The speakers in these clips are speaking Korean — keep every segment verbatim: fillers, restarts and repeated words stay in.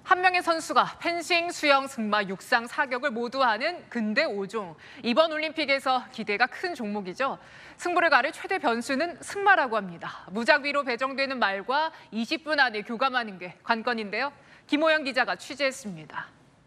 한 명의 선수가 펜싱, 수영, 승마, 육상, 사격을 모두 하는 근대 오 종. 이번 올림픽에서 기대가 큰 종목이죠. 승부를 가를 최대 변수는 승마라고 합니다. 무작위로 배정되는 말과 이십 분 안에 교감하는 게 관건인데요. 김호영 기자가 취재했습니다.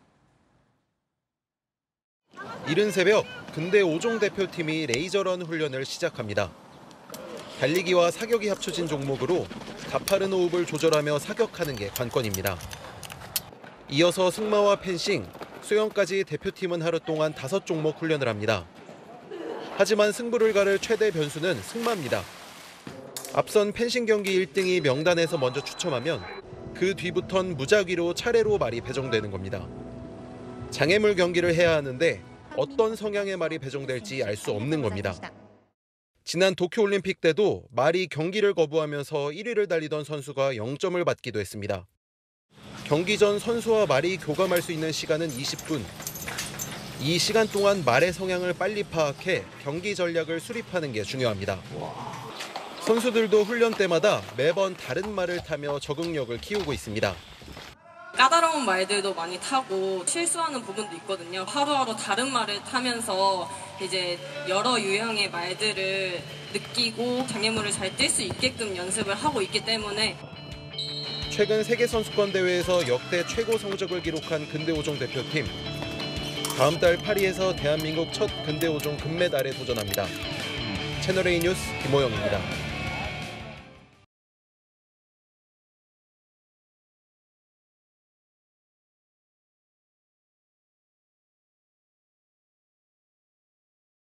이른 새벽 근대 오 종 대표팀이 레이저런 훈련을 시작합니다. 달리기와 사격이 합쳐진 종목으로 가파른 호흡을 조절하며 사격하는 게 관건입니다. 이어서 승마와 펜싱, 수영까지 대표팀은 하루 동안 다섯 종목 훈련을 합니다. 하지만 승부를 가를 최대 변수는 승마입니다. 앞선 펜싱 경기 일 등이 명단에서 먼저 추첨하면 그 뒤부턴 무작위로 차례로 말이 배정되는 겁니다. 장애물 경기를 해야 하는데 어떤 성향의 말이 배정될지 알 수 없는 겁니다. 지난 도쿄올림픽 때도 말이 경기를 거부하면서 일 위를 달리던 선수가 영 점을 받기도 했습니다. 경기 전 선수와 말이 교감할 수 있는 시간은 이십 분. 이 시간 동안 말의 성향을 빨리 파악해 경기 전략을 수립하는 게 중요합니다. 선수들도 훈련 때마다 매번 다른 말을 타며 적응력을 키우고 있습니다. 까다로운 말들도 많이 타고 실수하는 부분도 있거든요. 하루하루 다른 말을 타면서 이제 여러 유형의 말들을 느끼고 장애물을 잘 뛸 수 있게끔 연습을 하고 있기 때문에 최근 세계선수권 대회에서 역대 최고 성적을 기록한 근대 오 종 대표팀. 다음 달 파리에서 대한민국 첫 근대 오 종 금메달에 도전합니다. 채널A 뉴스 김호영입니다.